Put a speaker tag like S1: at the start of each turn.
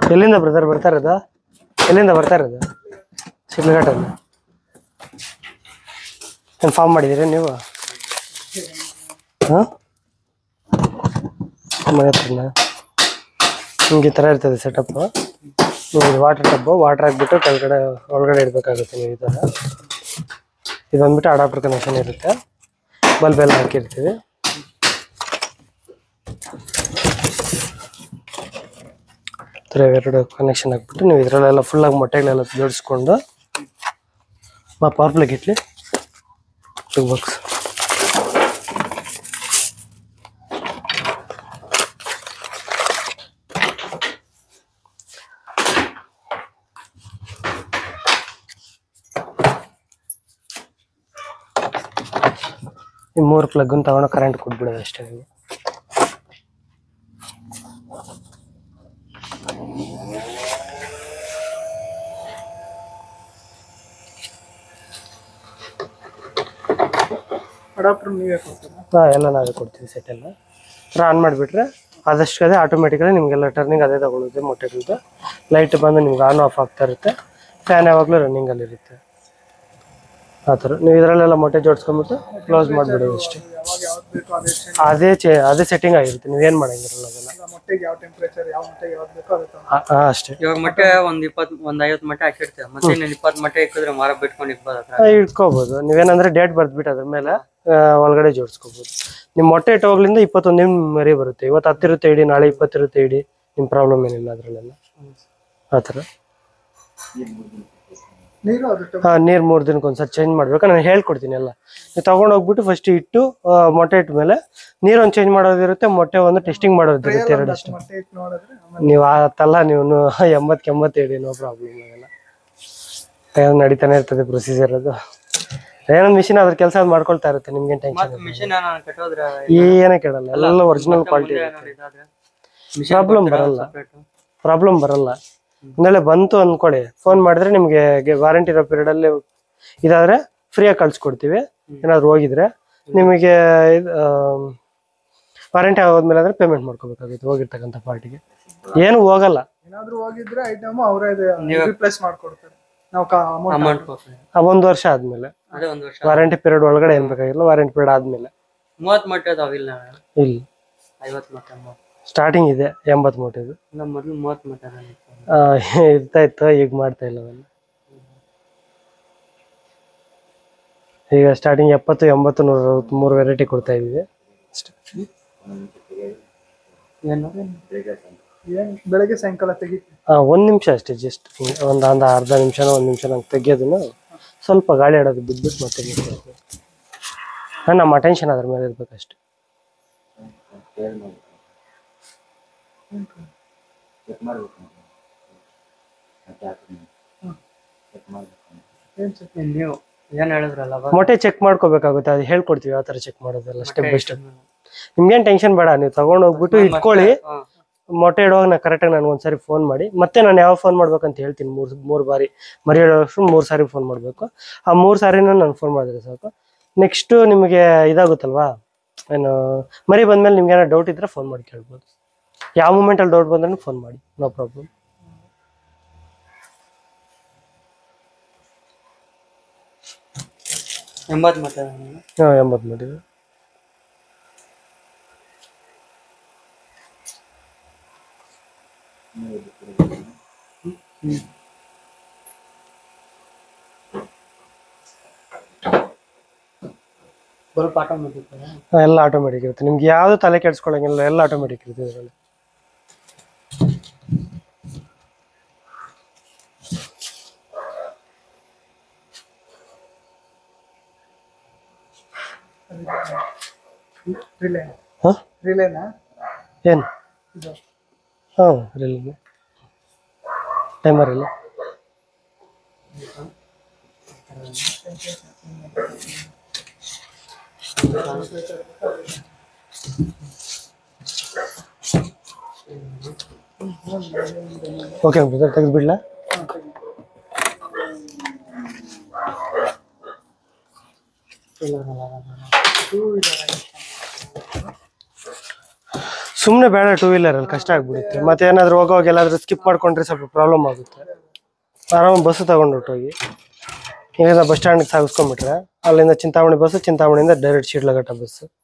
S1: ಎಲ್ಲಿಂದ ಬ್ರದರ್ ಬರ್ತಾ ಇರೋದು? ಎಲ್ಲಿಂದ ಬರ್ತಾ ಇರೋದು? ಶಿಡ್ಲಘಟ್ಟಲ್ಲಿ. ಇನ್ಫಾರ್ಮ್ ಮಾಡಿದ್ದೀರಿ ನೀವು? ಹಾಂ, ಮನೆ ಹತ್ರನ ನಿಮ್ಗೆ ಈ ಥರ ಇರ್ತದೆ ಸೆಟಪ್ಪು. ನೀವು ಇದು ವಾಟರ್ ಟಬ್ಬು, ವಾಟರ್ ಹಾಕ್ಬಿಟ್ಟು ಕೆಳಗಡೆ ಒಳಗಡೆ ಇಡಬೇಕಾಗುತ್ತೆ ನೀವು ಈ ಥರ. ಇದು ಬಂದ್ಬಿಟ್ಟು ಅಡಾಪ್ಟರ್ ಕನೆಕ್ಷನ್ ಇರುತ್ತೆ, ಬಲ್ಬೆಲ್ಲ ಹಾಕಿರ್ತೀವಿ. ಎರಡು ಕನೆಕ್ಷನ್ ಹಾಕ್ಬಿಟ್ಟು ನೀವು ಇದರಲ್ಲೆಲ್ಲ ಫುಲ್ಲಾಗಿ ಮೊಟ್ಟೆಗಳೆಲ್ಲ ಜೋಡಿಸ್ಕೊಂಡು ಪವರ್ ಪ್ಲಗ್ ಇಟ್ಲಿ ಬಾಕ್ಸ್. ಈ 3 ಪ್ಲಗ್ಗನ್ನು ತಗೊಂಡು ಕರೆಂಟ್ ಕೊಟ್ಬಿಡೋದು ಅಷ್ಟೇ ನೀವು. ಹಾಂ, ಎಲ್ಲ ನಾವೇ ಕೊಡ್ತೀವಿ ಸೆಟ್ಟೆಲ್ಲ. ಆನ್ ಮಾಡಿಬಿಟ್ರೆ ಆದಷ್ಟು ಅದೇ ಆಟೋಮೆಟಿಕಲಿ ನಿಮಗೆಲ್ಲ ಟರ್ನಿಂಗ್ ಅದೇ ತಗೊಳುತ್ತೆ. ಮೊಟ್ಟೆಗಳದ್ದು ಲೈಟ್ ಬಂದು ನಿಮ್ಗೆ ಆನ್ ಆಫ್ ಆಗ್ತಾ ಇರುತ್ತೆ. ಫ್ಯಾನ್ ಯಾವಾಗಲೂ ರನ್ನಿಂಗಲ್ಲಿರುತ್ತೆ. ಆ ಥರ ನೀವು ಇದರಲ್ಲೆಲ್ಲ ಮೊಟ್ಟೆ ಜೋಡಿಸ್ಕೊಂಡ್ಬಿಟ್ಟು ಕ್ಲೋಸ್ ಮಾಡಿಬಿಡೋದು ಅಷ್ಟೇ. ಅದೇ ಸೆಟ್ಟಿಂಗ್ ಆಗಿರುತ್ತೆ, ನೀವೇನು ಮಾಡಂಗಿರಲ್ಲ ಅದೆಲ್ಲ. ಹಾಂ ಅಷ್ಟೇ.
S2: ಇವಾಗ ಮೊಟ್ಟೆ ಒಂದು 50 ಮೊಟ್ಟೆ ಹಾಕಿರ್ತೀವಿ, ಮತ್ತೆ 20 ಮೊಟ್ಟೆ ಇಕ್ಕಿದ್ರೆ ಮಾರ ಬಿಟ್ಕೊಂಡು
S1: ಇಟ್ಕೋಬೋದು. ನೀವೇನಂದ್ರೆ ಡೇಟ್ ಬರ್ದ್ಬಿಟ್ಟು ಅದ್ರ ಮೇಲೆ ಒಳಗಡೆ ಜೋಡಿಸ್ಕೋಬೋದು. ನಿಮ್ಮ ಮೊಟ್ಟೆ ಇಟ್ಟೋಗ್ಲಿಂದ 21 ದಿನ ಮರಿ ಬರುತ್ತೆ. ಇವತ್ತು 10 ಇರುತ್ತೆ ಇಡಿ, ನಾಳೆ 20 ಇರುತ್ತೆ ಇಡಿ, ನಿಮ್ಮ ಪ್ರಾಬ್ಲಮ್ ಏನಿಲ್ಲ ಅದರಲ್ಲೆಲ್ಲ. ಆ ಥರ ಹಾಂ, ನೀರು 3 ದಿನಕ್ಕೆ ಒಂದ್ಸರಿ ಚೇಂಜ್ ಮಾಡ್ಬೇಕು. ನಾನು ಹೇಳ್ಕೊಡ್ತೀನಿ ಎಲ್ಲ. ನೀವು ತೊಗೊಂಡೋಗ್ಬಿಟ್ಟು ಫಸ್ಟ್ ಇಟ್ಟು ಮೊಟ್ಟೆ ಇಟ್ಟ ಮೇಲೆ ನೀರೊಂದು ಚೇಂಜ್ ಮಾಡೋದಿರುತ್ತೆ, ಮೊಟ್ಟೆ ಒಂದು ಟೆಸ್ಟಿಂಗ್ ಮಾಡೋದಿರುತ್ತೆ. ಎರಡಷ್ಟು ನೀವು ಆತಲ್ಲ, ನೀವು 80 ಇಡಿ, ನೋ ಪ್ರಾಬ್ಲಮ್. ಅದೆಲ್ಲ ನಡೀತಾನೆ ಇರ್ತದೆ ಪ್ರೊಸೀಜರ್. ಅದು ಏನೊಂದು ಮಿಷಿನ್ ಅದ್ರ ಕೆಲಸ ಅದು ಮಾಡ್ಕೊಳ್ತಾ ಇರುತ್ತೆ, ನಿಮ್ಗೆ ಟೆನ್ಷನ್ ಏನೇ ಕೇಳಲ್ಲ. ಎಲ್ಲ ಒರಿಜಿನಲ್ ಕ್ವಾಲಿಟಿ ಇರುತ್ತೆ, ಪ್ರಾಬ್ಲಮ್ ಬರಲ್ಲ. ಆಮೇಲೆ ಬಂತು ಅಂದ್ಕೊಳ್ಳಿ, ಫೋನ್ ಮಾಡಿದ್ರೆ ನಿಮಗೆ ವಾರಂಟಿ ಇರೋ ಪೀರಿಯಡಲ್ಲಿ ಇದಾದರೆ ಫ್ರೀಯಾಗಿ ಕಳ್ಸಿಕೊಡ್ತೀವಿ. ಏನಾದ್ರು ಹೋಗಿದ್ರೆ ನಿಮಗೆ ವಾರಂಟಿ ಆಗೋದ್ಮೇಲೆ ಅಂದರೆ ಪೇಮೆಂಟ್ ಮಾಡ್ಕೋಬೇಕಾಗುತ್ತೆ ಹೋಗಿರ್ತಕ್ಕಂಥ ಪಾರ್ಟಿಗೆ. ಏನು ಹೋಗಲ್ಲ,
S3: ಏನಾದರೂ ಹೋಗಿದ್ರೆ ಐಟಮ್ ಅವರೇ ರಿಪ್ಲೇಸ್ ಮಾಡ್ಕೊಡ್ತಾರೆ. ನಾವು
S1: 1 ವರ್ಷ ಆದ್ಮೇಲೆ ವಾರಂಟಿ ಪೀರಿಯಡ್ ಒಳಗಡೆ ಏನ್ ಬೇಕಾಗಿಲ್ಲ. ವಾರಂಟಿ ಪೀರಿಯಡ್ ಆದ್ಮೇಲೆ
S2: 30 ಮೊಟ್ಟೆ ಅದಾವಿಲ್ಲ
S1: ಇಲ್ಲ
S2: 50 ಮೊಟ್ಟೆ
S1: ಸ್ಟಾರ್ಟಿಂಗ್ ಇದೆ. 80 ಮೊಟ್ಟೆದು
S2: ಮೊದಲು 30 ಮೊಟ್ಟೆ
S1: ಇರ್ತಾ ಇತ್ತು, ಈಗ ಮಾಡ್ತಾ ಇಲ್ಲ ಅದನ್ನು. ಈಗ ಸ್ಟಾರ್ಟಿಂಗ್ 70, 80, 163 ವೆರೈಟಿ ಕೊಡ್ತಾ ಇದೀವಿ ಅಷ್ಟೇ.
S3: ಬೆಳಗ್ಗೆ ಸಾಯಂಕಾಲ ತೆಗಿತೀವಿ.
S1: 1 ನಿಮಿಷ ಅಷ್ಟೇ, ಜಸ್ಟ್ ಒಂದು ಅರ್ಧ ನಿಮಿಷನೋ 1 ನಿಮಿಷ ನಂಗೆ ತೆಗಿಯೋದನ್ನು ಸ್ವಲ್ಪ ಗಾಳಿ ಆಡೋದು ಬಿದ್ಬಿಟ್ಟು ಮತ್ತೆ ನಮ್ಮ ಅಟೆನ್ಷನ್ ಅದ್ರ ಮೇಲೆ ಇರ್ಬೇಕಷ್ಟೆ. ಮೊಟ್ಟೆ ಚೆಕ್ ಮಾಡ್ಕೋಬೇಕಾಗುತ್ತೆ, ಅದು ಹೇಳ್ಕೊಡ್ತೀವಿ ಯಾವ ಥರ ಚೆಕ್ ಮಾಡೋದೆಲ್ಲ ಸ್ಟೆಪ್ ಬೈ ಸ್ಟೆಪ್. ನಿಮ್ಗೇನು ಟೆನ್ಷನ್ ಬೇಡ, ನೀವು ತಗೊಂಡು ಹೋಗ್ಬಿಟ್ಟು ಇಟ್ಕೊಳ್ಳಿ. ಮೊಟ್ಟೆ ಇಡುವಾಗ ನಾನು ಕರೆಕ್ಟಾಗಿ ನನಗೆ ಒಂದ್ಸರಿ ಫೋನ್ ಮಾಡಿ, ಮತ್ತೆ ನಾನು ಯಾವ ಫೋನ್ ಮಾಡ್ಬೇಕಂತ ಹೇಳ್ತೀನಿ. ಮೂರು ಬಾರಿ ಮರಿ ಇಡೋಷ್ಟು 3 ಸಾರಿ ಫೋನ್ ಮಾಡಬೇಕು. ಆ 3 ಸಾರಿನ ನಾನು ಫೋನ್ ಮಾಡಿದ್ರೆ ಸಾಕು. ನೆಕ್ಸ್ಟು ನಿಮಗೆ ಇದಾಗುತ್ತಲ್ವಾ, ಏನು ಮರಿ ಬಂದಮೇಲೆ ನಿಮ್ಗೆ ಏನೋ ಡೌಟ್ ಇದ್ದರೆ ಫೋನ್ ಮಾಡಿ ಕೇಳ್ಬೋದು. ಯಾವ ಮೂಮೆಂಟಲ್ಲಿ ಡೌಟ್ ಬಂದ್ರೂ ಫೋನ್ ಮಾಡಿ, ನೋ ಪ್ರಾಬ್ಲಮ್.
S2: ಹಾಂ 80
S1: ಮಾಡಿ. ಎಲ್ಲ ಆಟೋಮೆಟಿಕ್ ಇರುತ್ತೆ, ನಿಮ್ಗೆ ಯಾವ್ದು ತಲೆ ಕೆಡ್ಸ್ಕೊಳಂಗಿಲ್ಲ, ಎಲ್ಲ ಆಟೋಮೆಟಿಕ್ ಇರುತ್ತೆ ಇದರಲ್ಲಿ. ಏನು ಹಾಂ ರಿಲೇ ಟೈಮರ್ ಇಲ್ಲ. ಓಕೆ ತೆಗೆದುಬಿಡ್ಲಾ? ಸುಮ್ಮನೆ ಬೇಡ ಟೂ ವೀಲರ್ ಅಲ್ಲಿ ಕಷ್ಟ ಆಗ್ಬಿಡುತ್ತೆ. ಮತ್ತೆ ಏನಾದ್ರು ಹೋಗೋವಾಗ ಎಲ್ಲಾದ್ರೂ ಸ್ಕಿಪ್ ಮಾಡ್ಕೊಂಡ್ರೆ ಸ್ವಲ್ಪ ಪ್ರಾಬ್ಲಮ್ ಆಗುತ್ತೆ. ಆರಾಮ ಬಸ್ ತಗೊಂಡು ಹೊಟ್ಟೋಗಿ ಈಗ ಬಸ್ ಸ್ಟ್ಯಾಂಡ್ ಸಾಗಿಸ್ಕೊಂಡ್ಬಿಟ್ರೆ ಅಲ್ಲಿಂದ ಚಿಂತಾಮಣಿ ಬಸ್, ಚಿಂತಾಮಣಿಯಿಂದ ಡೈರೆಕ್ಟ್ ಶಿಡ್ಲಘಟ್ಟ ಬಸ್.